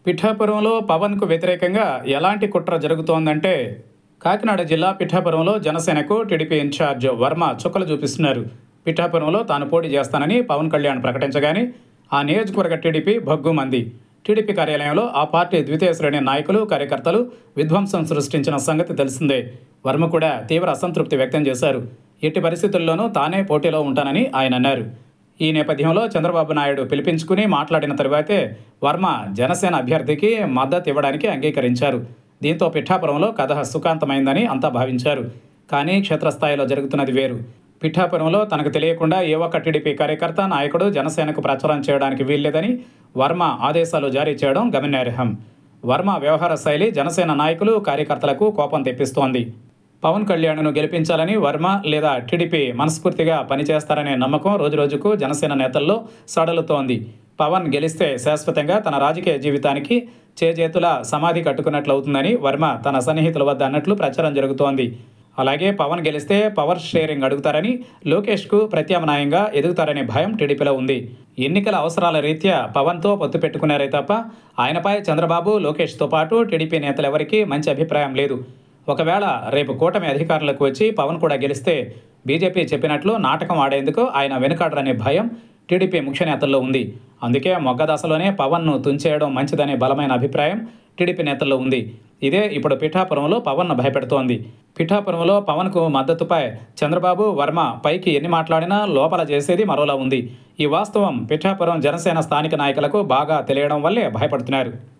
పిఠాపురంలో పవన్కు వ్యతిరేకంగా ఎలాంటి కుట్ర జరుగుతోందంటే కాకినాడ జిల్లా పిఠాపురంలో జనసేనకు టీడీపీ ఇన్ఛార్జ్ వర్మ చుక్కలు చూపిస్తున్నారు. పిఠాపురంలో తాను పోటీ చేస్తానని పవన్ కళ్యాణ్ ప్రకటించగానే ఆ నియోజకవర్గ టీడీపీ భగ్గుమంది. టీడీపీ కార్యాలయంలో ఆ పార్టీ ద్వితీయ శ్రేణి నాయకులు, కార్యకర్తలు విధ్వంసం సృష్టించిన సంగతి తెలిసిందే. వర్మ కూడా తీవ్ర అసంతృప్తి వ్యక్తం చేశారు. ఎట్టి పరిస్థితుల్లోనూ తానే పోటీలో ఉంటానని ఆయన అన్నారు. ఈ నేపథ్యంలో చంద్రబాబు నాయుడు పిలిపించుకుని మాట్లాడిన తరువాతే వర్మ జనసేన అభ్యర్థికి మద్దతు ఇవ్వడానికి అంగీకరించారు. దీంతో పిఠాపురంలో కథ సుఖాంతమైందని అంతా భావించారు. కానీ క్షేత్రస్థాయిలో జరుగుతున్నది వేరు. పిఠాపురంలో తనకు తెలియకుండా ఏ ఒక్క టీడీపీ కార్యకర్త, నాయకుడు జనసేనకు ప్రచారం చేయడానికి వీల్లేదని వర్మ ఆదేశాలు జారీ చేయడం గమనార్హం. వర్మ వ్యవహార శైలి జనసేన నాయకులు, కార్యకర్తలకు కోపం తెప్పిస్తోంది. పవన్ కళ్యాణ్ను గెలిపించాలని వర్మ లేదా టీడీపీ మనస్ఫూర్తిగా పనిచేస్తారనే నమ్మకం రోజురోజుకు జనసేన నేతల్లో సడలుతోంది. పవన్ గెలిస్తే శాశ్వతంగా తన రాజకీయ జీవితానికి చేజేతుల సమాధి కట్టుకున్నట్లవుతుందని వర్మ తన సన్నిహితుల వద్ద అన్నట్లు ప్రచారం జరుగుతోంది. అలాగే పవన్ గెలిస్తే పవర్ షేరింగ్ అడుగుతారని, లోకేష్కు ప్రత్యామ్నాయంగా ఎదుగుతారనే భయం టీడీపీలో ఉంది. ఎన్నికల అవసరాల రీత్యా పవన్తో పొత్తు పెట్టుకున్నారే తప్ప ఆయనపై చంద్రబాబు, లోకేష్తో పాటు టీడీపీ నేతలెవరికీ మంచి అభిప్రాయం లేదు. ఒకవేళ రేపు కూటమి అధికారులకు వచ్చి పవన్ కూడా గెలిస్తే బీజేపీ చెప్పినట్లు నాటకం ఆడేందుకు ఆయన వెనుకాడరనే భయం టీడీపీ ముఖ్య నేతల్లో ఉంది. అందుకే మొగ్గదశలోనే పవన్ను తుంచేయడం మంచిదనే బలమైన అభిప్రాయం టీడీపీ నేతల్లో ఉంది. ఇదే ఇప్పుడు పిఠాపురంలో పవన్ను భయపెడుతోంది. పిఠాపురంలో పవన్కు మద్దతుపై చంద్రబాబు, వర్మ పైకి ఎన్ని మాట్లాడినా లోపల చేసేది మరోలా ఉంది. ఈ వాస్తవం పిఠాపురం జనసేన స్థానిక నాయకులకు బాగా తెలియడం వల్లే భయపడుతున్నారు.